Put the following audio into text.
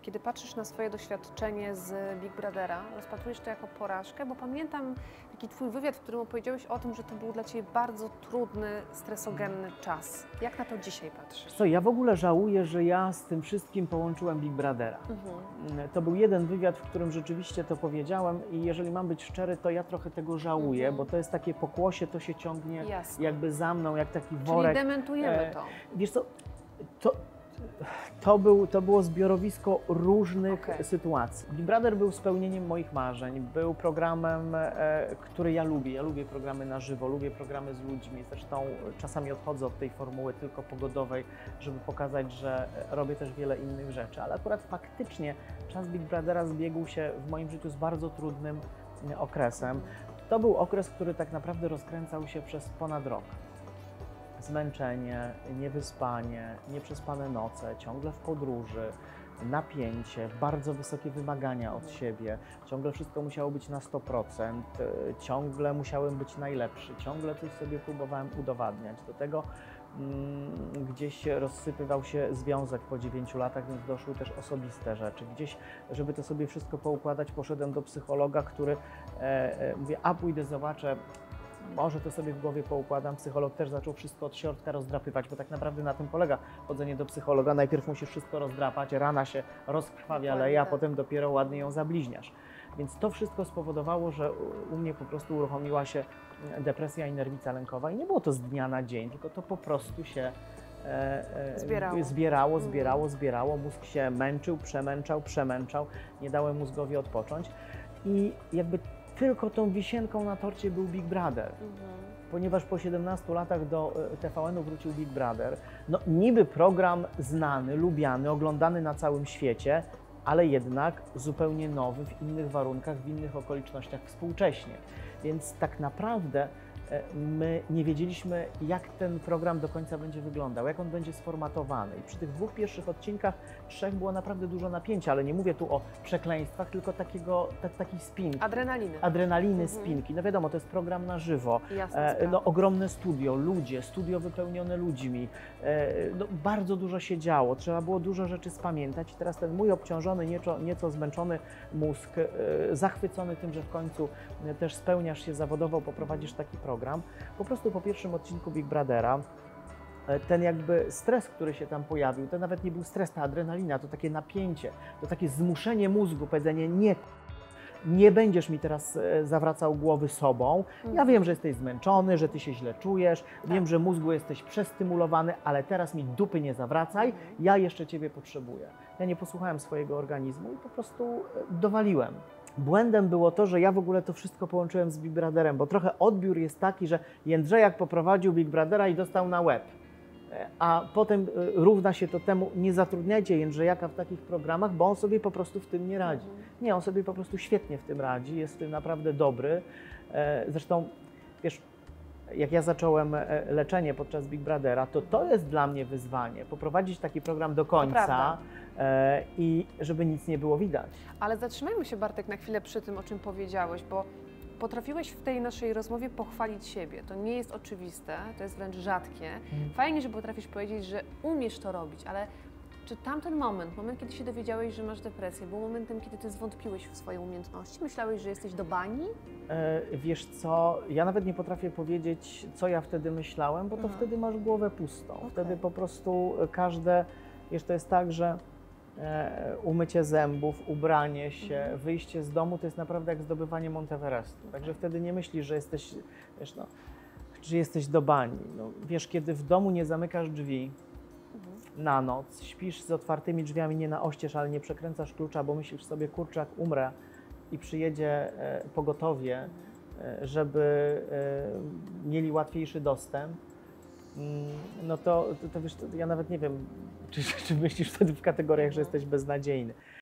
kiedy patrzysz na swoje doświadczenie z Big Brothera, rozpatrujesz to jako porażkę? Bo pamiętam taki Twój wywiad, w którym opowiedziałeś o tym, że to był dla Ciebie bardzo trudny, stresogenny czas. Jak na to dzisiaj patrzysz? Co, ja w ogóle żałuję, że ja z tym wszystkim połączyłem Big Brothera. To był jeden wywiad, w którym rzeczywiście to powiedziałem i jeżeli mam być szczery, to ja trochę tego żałuję, bo to jest takie pokłosie, to się ciągnie jakby za mną, jak taki worek. Czyli dementujemy to. Wiesz co, to było zbiorowisko różnych sytuacji. Big Brother był spełnieniem moich marzeń, był programem, który ja lubię. Ja lubię programy na żywo, lubię programy z ludźmi. Zresztą czasami odchodzę od tej formuły tylko pogodowej, żeby pokazać, że robię też wiele innych rzeczy. Ale akurat faktycznie czas Big Brothera zbiegł się w moim życiu z bardzo trudnym okresem. To był okres, który tak naprawdę rozkręcał się przez ponad rok. Zmęczenie, niewyspanie, nieprzespane noce, ciągle w podróży, napięcie, bardzo wysokie wymagania od siebie, ciągle wszystko musiało być na 100%, ciągle musiałem być najlepszy, ciągle coś sobie próbowałem udowadniać. Do tego gdzieś rozsypywał się związek po 9 latach, więc doszły też osobiste rzeczy. Gdzieś, żeby to sobie wszystko poukładać, poszedłem do psychologa, który mówię, a pójdę, zobaczę, może to sobie w głowie poukładam. Psycholog też zaczął wszystko od środka rozdrapywać, bo tak naprawdę na tym polega chodzenie do psychologa. Najpierw musisz wszystko rozdrapać, rana się rozkrwawia, leje, a potem dopiero ładnie ją zabliźniasz. Więc to wszystko spowodowało, że u mnie po prostu uruchomiła się depresja i nerwica lękowa i nie było to z dnia na dzień, tylko to po prostu się zbierało. Mózg się męczył, przemęczał, nie dałem mózgowi odpocząć i jakby tylko tą wisienką na torcie był Big Brother, ponieważ po 17 latach do TVN-u wrócił Big Brother. No niby program znany, lubiany, oglądany na całym świecie, ale jednak zupełnie nowy, w innych warunkach, w innych okolicznościach współcześnie. Więc tak naprawdę my nie wiedzieliśmy, jak ten program do końca będzie wyglądał, jak on będzie sformatowany. I przy tych 2 pierwszych odcinkach, 3 było naprawdę dużo napięcia, ale nie mówię tu o przekleństwach, tylko takiej spinki. Adrenaliny, spinki. No wiadomo, to jest program na żywo. No, ogromne studio wypełnione ludźmi. No, bardzo dużo się działo, trzeba było dużo rzeczy spamiętać. I teraz ten mój obciążony, nieco zmęczony mózg, zachwycony tym, że w końcu też spełniasz się zawodowo, poprowadzisz taki program. Po prostu po pierwszym odcinku Big Brothera ten jakby stres, który się tam pojawił, to nawet nie był stres, ta adrenalina, to takie napięcie, to takie zmuszenie mózgu, powiedzenie nie będziesz mi teraz zawracał głowy sobą. Ja wiem, że jesteś zmęczony, że ty się źle czujesz, wiem, że mózgu jesteś przestymulowany, ale teraz mi dupy nie zawracaj, ja jeszcze ciebie potrzebuję. Ja nie posłuchałem swojego organizmu i po prostu dowaliłem. Błędem było to, że ja w ogóle to wszystko połączyłem z Big Brotherem, bo trochę odbiór jest taki, że Jędrzejak poprowadził Big Brothera i dostał na łeb. A potem równa się to temu, nie zatrudniajcie Jędrzejaka w takich programach, bo on sobie po prostu w tym nie radzi. Nie, on sobie po prostu świetnie w tym radzi, jest w tym naprawdę dobry. Zresztą, wiesz, jak ja zacząłem leczenie podczas Big Brothera, to jest dla mnie wyzwanie, poprowadzić taki program do końca i żeby nic nie było widać. Ale zatrzymajmy się, Bartek, na chwilę przy tym, o czym powiedziałeś, bo potrafiłeś w tej naszej rozmowie pochwalić siebie. To nie jest oczywiste, to jest wręcz rzadkie. Fajnie, że potrafisz powiedzieć, że umiesz to robić, ale czy tamten moment, kiedy się dowiedziałeś, że masz depresję, był momentem, kiedy ty zwątpiłeś w swoje umiejętności? Myślałeś, że jesteś do bani? Wiesz co, ja nawet nie potrafię powiedzieć, co ja wtedy myślałem, bo to wtedy masz głowę pustą. Wtedy po prostu wiesz, to jest tak, że umycie zębów, ubranie się, wyjście z domu to jest naprawdę jak zdobywanie Monteverestu. Także wtedy nie myślisz, że jesteś, wiesz, no, że jesteś do bani. No, wiesz, kiedy w domu nie zamykasz drzwi na noc, śpisz z otwartymi drzwiami nie na oścież, ale nie przekręcasz klucza, bo myślisz sobie, kurczę, jak umrę i przyjedzie pogotowie, żeby mieli łatwiejszy dostęp, no to wiesz, ja nawet nie wiem, czy myślisz wtedy w kategoriach, że jesteś beznadziejny.